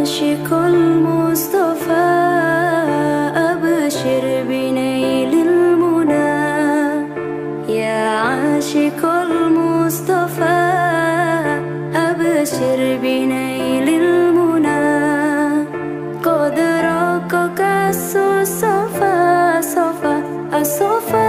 عاشق المصطفى أبشر بنيل المنى يا عاشق المصطفى أبشر بنيل المنى قد رقك الصفا صفا الصفا